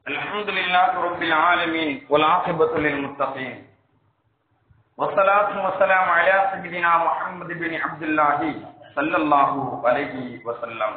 الحمد لله رب العالمين والعاقبة للمتقين والصلاة والسلام على سيدنا محمد بن عبد الله صلى الله عليه وسلم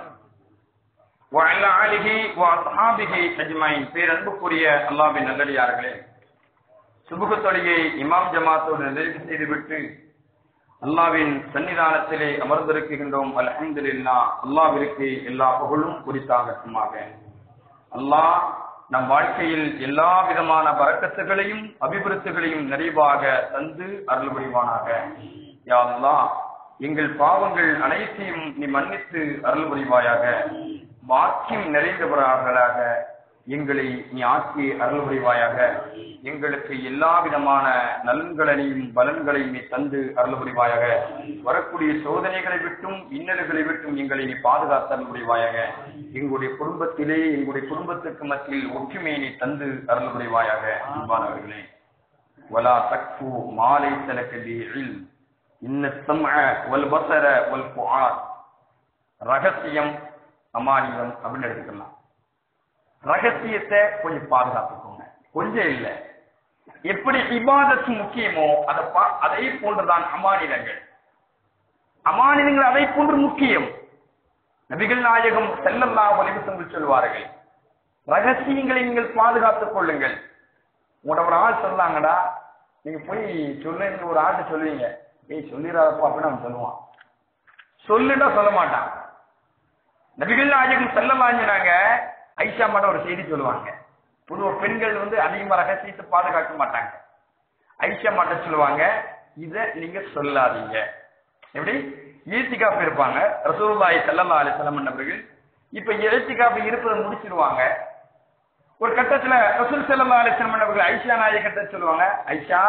وعلى آله وأصحابه أجمعين. பேரன்புக்குரிய அல்லாஹ்வின் நல்லடியார்களே, சுபஹ் தொழுகையை இமாம் ஜமாத்தோடு நிறைவு செய்துவிட்டு அல்லாஹ்வின் சன்னிதானத்திலே அமர்ந்திருக்கின்றோம். அல்ஹம்துலில்லாஹ், அல்லாஹ்விற்கு எல்லா புகழும் குறித்தாகட்டுமாக. அல்லாஹ் நம் வாழ்க்கையில் எல்லா விதமான பரக்கத்துகளையும் அபிவிருத்திகளையும் நிறைவாக தந்து அருள் புரிவானாக. யா அல்லாஹ், எங்கள் பாவங்கள் அனைத்தையும் நீ மன்னித்து அருள் புரிவாயாக. பாக்கியம் நிறைந்தவர்களாக எங்களை நீ ஆக்கி அருள் புரிவாயாக. எங்களுக்கு எல்லா விதமான நலன்களையும் பலன்களையும் நீ தந்து அருள் புரிவாயாக. வரக்கூடிய சோதனைகளை விட்டும் இன்னல்களை விட்டும் எங்களை நீ பாதுகாத்து அருள் புரிவாயாக. எங்களுடைய குடும்பத்திலே எங்களுடைய குடும்பத்துக்கு மத்தியில் ஒற்றுமையை நீ தந்து அருள் புரிவாயாக. அன்பானவர்களே, வலா தக்ஃபு மா லைஸ லக பிஹி இல்ம் இன்ன ஸம்அ வல் பஸர வல் ஃபுஆத். ரகசியம் அமானியம் அப்படின்னு எடுத்துக்கலாம். ரகசியத்தை கொஞ்சம் பாதுகாத்துக்கோங்க, கொஞ்சம் இல்லை. எப்படி இபாதத்து முக்கியமோ அதை போன்றுதான் அமானிதங்கள். அமானிதங்கள் அதை போன்று முக்கியம். நபிகள் நாயகம் ஸல்லல்லாஹு அலைஹி வஸல்லம் சொல்வார்கள், ரகசியங்களை நீங்கள் பாதுகாத்துக் கொள்ளுங்கள். உங்களோட ஒரு ஆள் சொல்லாங்கடா, நீங்க போய் சொல்லுங்க, ஒரு ஆள்கிட்ட சொல்லுவீங்க, ஏய் சொல்லிடாதப்பா அப்படின்னு அவன் சொல்லுவான். சொல்லுடா சொல்ல மாட்டான். நபிகள் நாயகம் ஸல்லல்லாஹு அலைஹி வஸல்லம் ஐஷா மாட்ட ஒரு செய்தி சொல்லுவாங்க. பொதுவா பெண்கள் அதிகமா ரகசியத்தை பாதுகாக்க மாட்டாங்க. ஐஷா மாட்ட சொல்லுவாங்க, இத நீங்க சொல்லாதீங்க. எப்படி ஈத்திகாப் இருப்பாங்க ரசூலுல்லாஹி ஸல்லல்லாஹு அலைஹி வஸல்லம் அவர்கள். இப்ப ஈத்திகாப் இருப்பதை முடிச்சிருவாங்க. ஒரு கட்டத்துல ரசூல் ஸல்லல்லாஹு அலைஹி வஸல்லம் அவர்கள் ஐஷா நாயகத்தை சொல்லுவாங்க, ஐஷா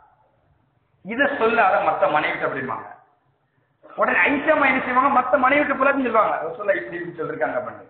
இத சொல்லாத மத்த மனைவிட்டு அப்படிம்பாங்க. உடனே ஐஷா என்ன செய்வாங்க, மத்த மனைவிட்டு போல சொல்லுவாங்க, ரசூலுல்லாஹ் இப்படி சொல்லிருக்காங்க அப்படின்னு.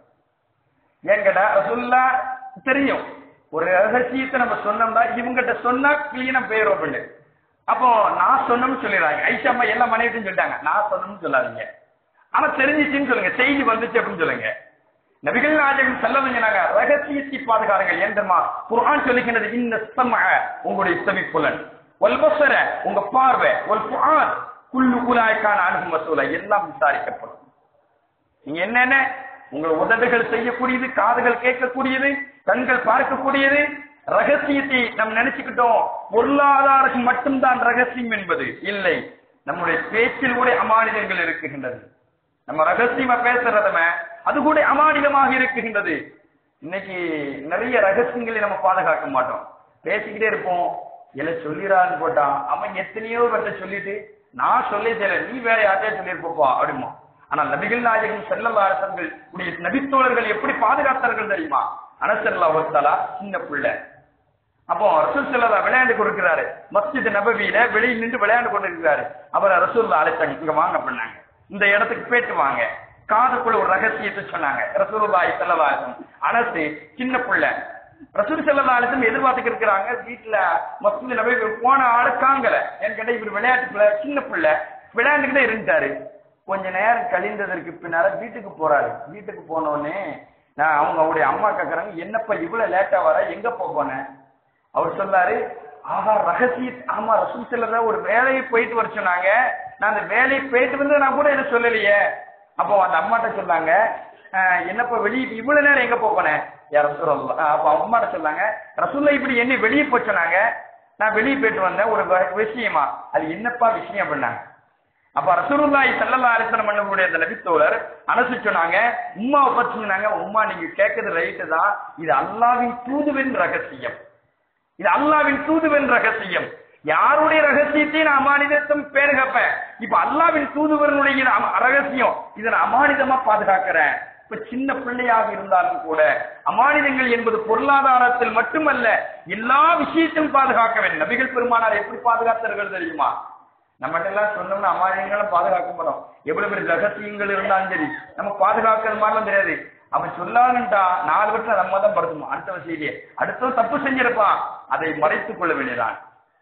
ஏன் கேட்டா ரசூலுல்லாஹ் தெரியும், ஒரு ரகசியத்தை நம்ம சொன்னோம்னா இவங்கிட்ட சொன்னா கிளீனா போயிடும் அப்படின்னு. அப்போ நான் சொன்னோம்னு சொல்லிடுறாங்க. ஐஷா அம்மா எல்லா மனைவிட்டும் சொல்லிட்டாங்க, நான் சொன்னோம்னு சொல்லாதீங்க, ஆனா தெரிஞ்சிச்சுன்னு சொல்லுங்க, செய்தி வந்துச்சு அப்படின்னு சொல்லுங்க. நபிகள் நாயகம் ஸல்லல்லாஹு அலைஹி வஸல்லம் ரகசியத்தை பாதுகாருங்கள் என்றமா குர்ஆன் சொல்லுகிறது. இன்ன ஸம்அ உங்களுடைய செவிப்புலன், வல் பஸர உங்க பார்வை, வல் ஃபுஆத் குல்லு உலாய்கான அன்ஹு மஸூலா எல்லாம் விசாரிக்கப்படும். நீங்க என்னென்ன உங்கள் உதடுகள் செய்யக்கூடியது, காதுகள் கேட்கக்கூடியது, கண்கள் பார்க்கக்கூடியது. ரகசியத்தை நம்ம நினைச்சுக்கிட்டோம் பொருளாதாரம் மட்டும்தான் ரகசியம் என்பது இல்லை. நம்முடைய பேச்சில் கூட அமானிதங்கள் இருக்குகின்றது. நம்ம ரகசியமா பேசுறதுமே அது கூட அமானிதமாக இருக்குகின்றது. இன்னைக்கு நிறைய ரகசியங்களை நம்ம பாதுகாக்க மாட்டோம், பேசிக்கிட்டே இருப்போம். எல்லாம் சொல்லிடான்னு போட்டான், அவன் எத்தனையோ பேர்ட்ட சொல்லிட்டு நான் சொல்லி தெரியல, நீ வேற யார்ட்டையா சொல்லியிருப்பா அப்படிமா. ஆனா நபிகள் நாயகம் ஸல்லல்லாஹு அலைஹி வஸல்லம் நபித்தோழர்கள் எப்படி பாதுகாத்தார்கள் தெரியுமா? அனஸ் ரலியல்லாஹு தஆலா சின்ன பிள்ளை. அப்போ ரசூல் ஸல்லல்லாஹு விளையாண்டு கொண்டிருக்கிறாரு. மஸ்ஜித் நபவியில வெளியில் நின்று விளையாண்டு கொண்டிருக்கிறாரு. அவர் ரசூலுல்லாஹ் அழைத்தாங்க, இங்க வாங்க பண்ணாங்க, இந்த இடத்துக்கு போயிட்டு வாங்க. காதுக்குள்ள ஒரு ரகசியத்தை சொன்னாங்க ரசூலுல்லாஹி ஸல்லல்லாஹு அலைஹி வஸல்லம். அனஸ் சின்ன பிள்ளை. ரசூல் ஸல்லல்லாஹு அலைஹி வஸல்லம் எதிர்பார்த்துக்கிட்டு இருக்கிறாங்க. வீட்டுல மஸ்ஜித் நபவி போன ஆளு காங்கல. ஏன்னு கேட்டா இவர் விளையாட்டுக்குள்ள சின்ன பிள்ளை விளையாண்டுக்கிட்டே இருந்துட்டாரு. கொஞ்ச நேரம் கழிந்ததற்கு பின்னால வீட்டுக்கு போறாரு. வீட்டுக்கு போன உடனே அவருடைய அம்மா கேக்குறாங்க, என்னப்பா இவ்வளவு லேட்டா வர, எங்கப்பா போன? அவர் சொல்லாரு, ஆஹா ரகசிய, ஆமா ரசூல் ஸல்லல்லாஹு ஒரு வேலையை போயிட்டு வர சொன்னாங்க, நான் அந்த வேலையை போயிட்டு வந்து நான் கூட என்ன சொல்லலையே. அப்போ அந்த அம்மாட்ட சொன்னாங்க, என்னப்பா வெளியே இவ்வளவு நேரம் எங்க போனேன் ரசூலுல்லாஹ்? அப்ப அம்மாட்ட சொன்னாங்க, ரசூலுல்லாஹ் இப்படி என்ன வெளியே போய் சொன்னாங்க, நான் வெளியே போயிட்டு வந்தேன் ஒரு விஷயமா, அது என்னப்பா விஷயம் அப்படின்னாங்க. அப்ப ரசூலுல்லாஹி ஸல்லல்லாஹு அலைஹி வஸல்லம் நம்மளுடைய நபித்தோழர் அனஸ் சொன்னாங்க, உம்மாவை பத்தி சொன்னாங்க, உம்மா நீங்க கேட்கறது ரைட்டு தான், இது அல்லாஹ்வின் தூதுவின் ரகசியம், இது அல்லாஹ்வின் தூதுவின் ரகசியம். யாருடைய ரகசியத்தை நான் அமானிதத்தம் பேருகப்பேன். இப்ப அல்லாஹ்வின் தூதுவனுடைய ரகசியம், இதை நான் அமானிதமா பாதுகாக்கிறேன். இப்ப சின்ன பிள்ளையாக இருந்தாலும் கூட அமானிதங்கள் என்பது பொருளாதாரத்தில் மட்டுமல்ல, எல்லா விஷயத்திலும் பாதுகாக்க வேண்டும். நபிகள் பெருமானார் எப்படி பாதுகாத்தார்கள் தெரியுமா? நம்மகிட்ட எல்லாம் சொன்னோம்னா அமானியங்களும் பாதுகாக்க மாட்டோம். எவ்வளவு பெரிய ரகசியங்கள் இருந்தாலும் சரி நம்ம பாதுகாக்கிறது மாதிரிலாம் தெரியாது. அவன் சொல்லான்ட்டா 4 வருஷம் நம்ம தான் படுத்துமா அடுத்த செய்தியை, அடுத்தவன் தப்பு செஞ்சிருப்பான், அதை மறைத்துக் கொள்ள வேண்டியதான்.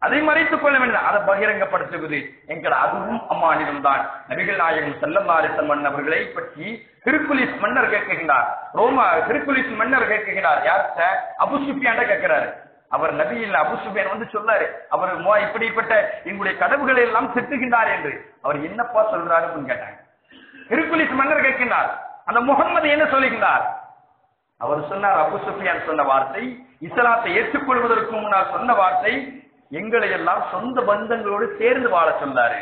அதை மறைத்துக் கொள்ள வேண்டும், அதை பகிரங்கப்படுத்துவது என்கிற அதுவும் அம்மானிடம் தான். நபிகள் நாயகம் ஸல்லல்லாஹு அலைஹி வஸல்லம் அவர்களை பற்றி ஹெர்குலிஸ் மன்னர் கேட்கிறார். ஹெர்குலிஸ் மன்னர் கேட்கிறார். யார்கிட்ட? அபூ சுஃபியான்ட கேட்கிறாரு. அவர் நபி இல்ல, அபூ சுஃபியான் வந்து சொல்லாரு, அவர் இப்படிப்பட்ட எங்களுடைய கடவுள்களை எல்லாம் திட்டுகின்றார் என்று. அவர் என்னப்பா சொல்றாருன்னு கேட்டாங்க. ஹெர்குலிஸ் மன்னர் கேட்கிறார், அந்த முகம்மது என்ன சொல்லுகின்றார்? அவர் சொன்னார், அபூ சுஃபியான் சொன்ன வார்த்தை, இஸ்லாத்தை ஏற்றுக்கொள்வதற்கு முன்னால் சொன்ன வார்த்தை, எங்களை எல்லாம் சொந்த பந்தங்களோடு சேர்ந்து வாழ சொன்னாரு.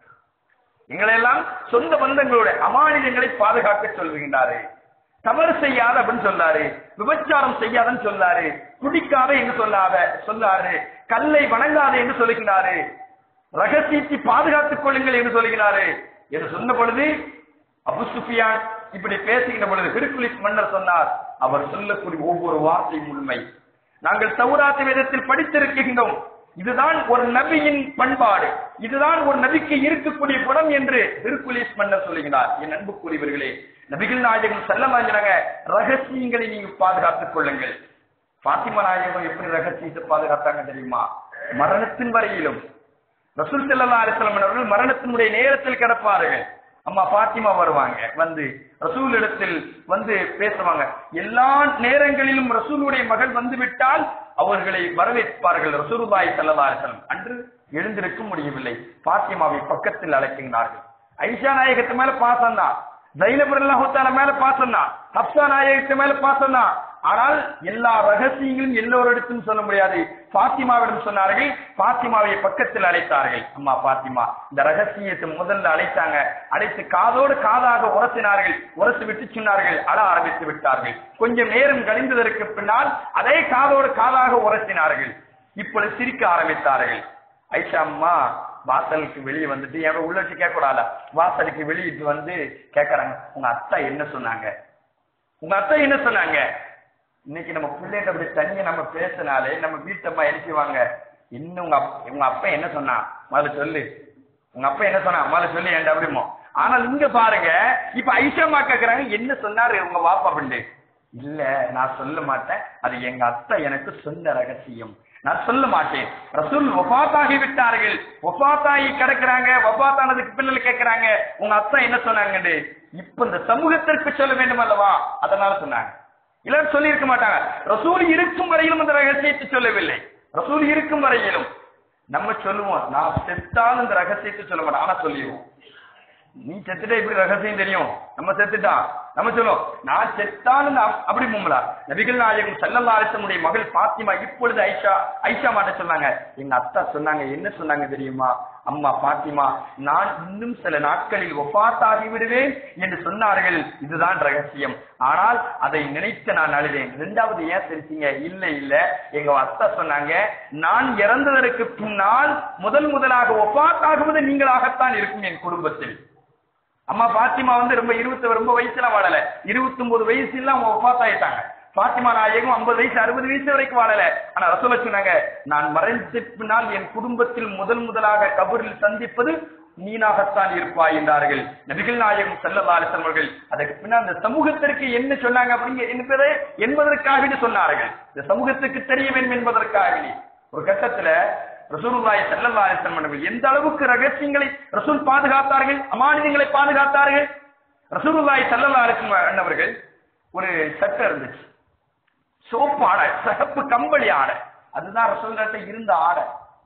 எங்களை எல்லாம் சொந்த பந்தங்களோட அமானிதங்களை பாதுகாக்க சொல்லுகின்றாரு. தவறு செய்யாத அப்படின்னு சொல்லாரு, விபச்சாரம் செய்யாதன்னு சொல்லாரு, குடிக்காத என்று சொல்லாரு, கல்லை வணங்காத என்று சொல்லுகிறாரு, ரகசியத்தை பாதுகாத்துக் கொள்ளுங்கள் என்று சொல்லுகிறாரு என்று சொன்ன பொழுது அபூ சுஃபியான் இப்படி பேசுகின்ற பொழுது ஹெர்குலிஸ் மன்னர் சொன்னார், அவர் சொல்லக்கூடிய ஒவ்வொரு வார்த்தையும் உண்மை. நாங்கள் தௌராத் வேதத்தில் படித்திருக்கின்றோம். இதுதான் ஒரு நபியின் பண்பாடு, இதுதான் ஒரு நபிக்கு இருக்கக்கூடிய குணம் என்று ஹெர்குலிஸ் மன்னர் சொல்லுகிறார். என் அன்புக்குரியவர்களே, நபிகள் நாயகம் ஸல்லல்லாஹு அலைஹி வஸல்லம் ரகசியங்களை நீங்க பாதுகாத்துக் கொள்ளுங்கள். பாத்திமா நாயகம் எப்படி ரகசியத்தை பாதுகாத்தாங்க தெரியுமா? மரணத்தின் வரையிலும் ரசூல் ஸல்லல்லாஹு அலைஹி வஸல்லம் அவர்கள் மரணத்தினுடைய நேரத்தில் கிடப்பார்கள். அம்மா பாத்திமா வருவாங்க, வந்து ரசூல் இடத்தில் வந்து பேசுவாங்க. எல்லா நேரங்களிலும் ரசூலுடைய மகள் வந்து விட்டால் அவர்களை வரவேற்பார்கள். ரசூலுல்லாஹி ஸல்லல்லாஹு அலைஹி வஸல்லம் அன்று எழுந்திருக்க முடியவில்லை, பாத்திமாவை பக்கத்தில் அழைக்கின்றார்கள். ஐஷா நாயகத்து மேல பாசம் தான், ஜைனப் ரலியல்லாஹு தஆலா மேல பாசம் தான், ஹப்ஸா நாயகத்து மேல பாசம் தான். ஆனால் எல்லா ரகசியங்களும் எல்லோரிடத்தும் சொல்ல முடியாது. பாத்திமாவிடம் சொன்னார்கள், பாத்திமாவை பக்கத்தில் அழைத்தார்கள். அம்மா பாத்திமா இந்த ரகசியத்தை முதல்ல அழைத்தாங்க. அழைத்து காதோடு காதாக உரசினார்கள். உரசி விட்டு சொன்னார்கள், அழ ஆரம்பித்து விட்டார்கள். கொஞ்சம் நேரம் கழிந்ததற்கு பின்னால் அதே காதோடு காதாக உரசினார்கள். இப்பொழுது சிரிக்க ஆரம்பித்தார்கள். ஐஷா அம்மா வாசலுக்கு வெளியே வந்துட்டு, என் உள்ள வச்சு கேட்க கூடாது, வாசலுக்கு வெளியிட்டு வந்து கேட்கறாங்க, உங்க அத்தா என்ன சொன்னாங்க? உங்க அத்தா என்ன சொன்னாங்க? இன்னைக்கு நம்ம பிள்ளைகிட்ட அப்படி தனியா நம்ம பேசினாலே நம்ம வீட்டம்மா எழுப்பிவாங்க, இன்னும் உங்க அப்பா என்ன சொன்னா முதல்ல சொல்லு, உங்க அப்பா என்ன சொன்னா முதல்ல சொல்லி ஏன்டா அப்படிமோ. ஆனால் இங்க பாருங்க, இப்ப ஐஷாமா கேக்குறாங்க என்ன சொன்னாரு உங்க வாப்பா அப்படின்னு. இல்ல நான் சொல்ல மாட்டேன், அது எங்க அத்தா எனக்கு சொன்ன ரகசியம், நான் சொல்ல மாட்டேன். ரசூல் வஃபாத்தாகி விட்டார்கள், வஃபாத்தாகி கிடக்குறாங்க. வஃபாத்தானதுக்கு பின்னல் கேட்கிறாங்க உங்க அத்தா என்ன சொன்னாங்கன்னு. இப்ப இந்த சமூகத்திற்கு சொல்ல வேண்டும் அல்லவா, அதனால சொன்னாங்க. இல்ல சொல்லி இருக்க மாட்டாங்க. ரசூல் இருக்கும் வரையிலும் அந்த ரகசியத்தை சொல்லவில்லை. ரசூல் இருக்கும் வரையிலும் நம்ம சொல்லுவோம், நான் செத்தாலும் இந்த ரகசியத்தை சொல்ல மாட்டோம், ஆனா சொல்லிடுவோம். நீ செத்துட்டா இப்படி ரகசியம் தெரியும், நம்ம செத்துட்டா நம்ம சொல்லுவோம் நான் செத்தாலும் அப்படி மும்மலா. நபிகள் நாயகம் ஸல்லல்லாஹு அலைஹி வஸல்லம் மகள் பாத்திமா இப்பொழுது ஐஷா மாட்ட சொன்னாங்க, எங்க அத்தா சொன்னாங்க என்ன சொன்னாங்க தெரியுமா? அம்மா பாத்திமா, நான் இன்னும் சில நாட்களில் வஃபாத்தாகி விடுவேன் என்று சொன்னார்கள். இதுதான் ரகசியம். ஆனால் அதை நினைத்து நான் அழுதேன். இரண்டாவது ஏன் சிரிச்சீங்க? இல்ல இல்ல, எங்க அத்தா சொன்னாங்க நான் இறந்ததற்கு பின்னால் முதலாக வஃபாத்தாகுவது நீங்களாகத்தான் இருக்கும் என் குடும்பத்தில். அம்மா பாத்திமா வந்து ரொம்ப வயசுல வாழல, 29 வயசுல அவங்க வஃபாத் ஆயிட்டாங்க. பாத்திமா நாயகம் 50 வயசு 60 வயசு வரைக்கும் வாழல. ஆனா ரசூல் சொன்னாங்க, நான் மறைந்த பின்னால் என் குடும்பத்தில் முதலாக கபரில் சந்திப்பது நீனாகத்தான் இருப்பாய் என்றார்கள் நபிகள் நாயகம் ஸல்லல்லாஹு அலைஹி வஸல்லம் அவர்கள். அதற்கு பின்னால் அந்த சமூகத்திற்கு என்ன சொன்னாங்க அப்படிங்கிற என்பதற்காக சொன்னார்கள். இந்த சமூகத்துக்கு தெரிய வேண்டும் என்பதற்காக ஒரு கட்டத்துல ரசூலுல்லாஹி ஸல்லல்லாஹு அலைஹி வஸல்லம் அவர்கள் எந்த அளவுக்கு ரகசியங்களை ரசூல் பாதுகாத்தார்கள், அமானிதங்களை பாதுகாத்தார்கள். ரசூலுல்லாஹி ஸல்லல்லாஹு அலைஹி வஸல்லம் அவர்கள் ஒரு சட்டை இருந்துச்சு, சோப்பு ஆடை, சிகப்பு கம்பளி ஆடை, அதுதான் ரசூலுல்லாஹி இருந்த ஆடை.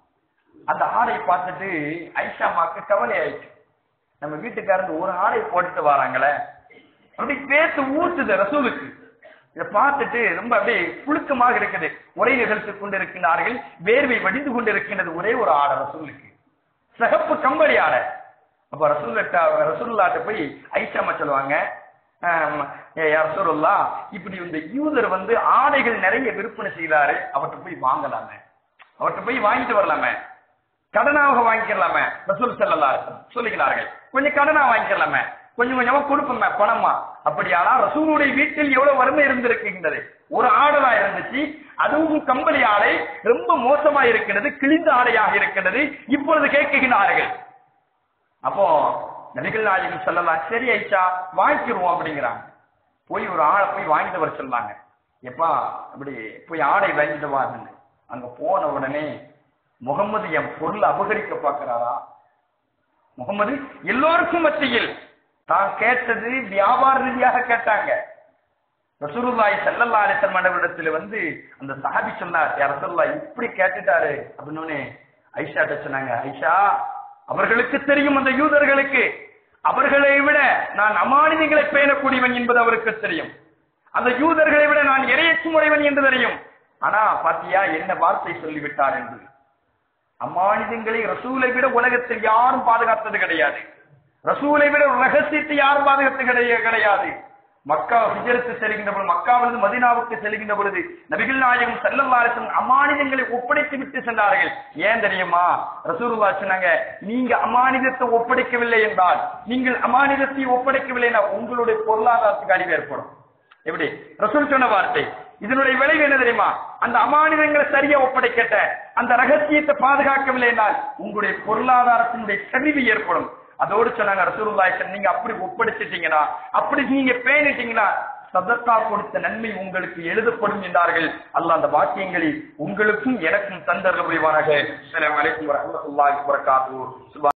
அந்த ஆடை பார்த்துட்டு ஐஷாமாக்கு கவலை ஆயிடுச்சு. நம்ம வீட்டுக்காரங்க ஒரு ஆடை போட்டுட்டு வராங்களே, அப்படி பேத்து ஊத்துது ரசூலுக்கு. இதை பார்த்துட்டு ரொம்ப அப்படியே புழுக்கமாக இருக்குது, உரை நிகழ்த்திக் கொண்டிருக்கிறார்கள், வேர்வை வடிந்து கொண்டிருக்கின்றது. ஒரே ஒரு ஆடை ரசூலுக்கு, சிகப்பு கம்பளி ஆடை. அப்ப ரசூலுல்லாஹ்ட்ட போய் ஐஷாமா சொல்லுவாங்க, ரசூலுல்லாஹ் இப்படி இந்த யூதர் வந்து ஆடைகள் நிறைய விற்பனை செய்தாரு, அவர்கிட்ட போய் வாங்கலாமே, அவர்கிட்ட போய் வாங்கிட்டு வரலாமே, கடனாக வாங்கிக்கலாமே. ரசூல் ஸல்லல்லாஹு அலைஹி வஸல்லம் சொல்லுகிறார்கள், கொஞ்சம் கடனா வாங்கிக்கலாமே, கொஞ்சம் கொஞ்சமா கொடுப்போமே பணமா. அப்படியானா ரசூலுடைய வீட்டில் எவ்வளவு வறுமை இருந்திருக்கின்றது. ஒரு ஆடலா இருந்துச்சு, அதுவும் கம்பளி ஆடை, ரொம்ப மோசமா இருக்கிறது, கிழிந்த ஆடையாக இருக்கிறது. இப்பொழுது கேட்கிறார்கள். அப்போ நபிகள் நாயகம் ஸல்லல்லாஹு அலைஹி வஸல்லம் சரி ஐஷா வாங்கிக்கிறோம் அப்படிங்கிறாங்க. போய் ஒரு ஆளை போய் வாங்கிட்டு வர சொன்னாங்க. எப்பா அப்படி போய் ஆடை வாங்கிட்டு வாங்க. அங்க போன உடனே முகமது என் பொருள் அபகரிக்க பார்க்கிறாரா? முகமது எல்லோருக்கும் மத்தியில் தான் கேட்டது வியாபார ரீதியாக கேட்டாங்க. ரசூலுல்லாஹி ஸல்லல்லாஹு அலைஹி வஸல்லம் இடத்துல அந்த சஹாபி சொன்னார், யா ரசூலுல்லாஹ் இப்படி கேட்டுட்டாரு அப்படின்னு ஐஷாட்ட சொன்னாங்க. ஐஷா, அவர்களுக்கு தெரியும், அந்த யூதர்களுக்கு அவர்களை விட நான் அமானிதங்களை பேணக்கூடியவன் என்பது அவருக்கு தெரியும். அந்த யூதர்களை விட நான் இறையச்சம் உடையவன் என்று தெரியும். ஆனா பாத்தியா என்ன வார்த்தை சொல்லிவிட்டார் என்று. அமானிதங்களை ரசூலை விட உலகத்தில் யாரும் பாதுகாத்தது கிடையாது. ரசூலை விட ரகசியத்தை யாரும் பாதுகாத்து கிடையாது. மக்கா ஹிஜ்ரத் செல்கின்ற பொழுது, மக்காவிலிருந்து மதீனாவுக்கு செல்கின்ற பொழுது நபிகள் நாயகம் ஸல்லல்லாஹு அலைஹி வஸல்லம் அமானிதங்களை ஒப்படைத்து விட்டு சென்றார்கள். ஏன் தெரியுமா? ரசூலுல்லாஹ் சொன்னாங்க, நீங்க அமானிதத்தை ஒப்படைக்கவில்லை என்றால், நீங்கள் அமானிதத்தை ஒப்படைக்கவில்லை என்றால் உங்களுடைய பொருளாதாரத்துக்கு அழிவு ஏற்படும். எப்படி? ரசூல் சொன்ன வார்த்தை. இதனுடைய விளைவு என்ன தெரியுமா? அந்த அமானிதங்களை சரியா ஒப்படைக்கட்ட, அந்த ரகசியத்தை பாதுகாக்கவில்லை என்றால் உங்களுடைய பொருளாதாரத்தினுடைய சரிவு ஏற்படும். அதோடு சொன்னாங்க ரசூலுல்லாஹி, நீங்க அப்படி ஒப்படைச்சிட்டீங்கன்னா, அப்படி நீங்க பேணிட்டீங்கன்னா சதக்கா கொடுத்த நன்மை உங்களுக்கு எழுதப்படும் என்றார்கள். அல்லாஹ் அந்த வாக்கியங்களை உங்களுக்கும் எனக்கும் தந்தருள புரிவானாக. அஸ்ஸலாமு அலைக்கும் வரஹ்மத்துல்லாஹி வபரகாத்துஹு.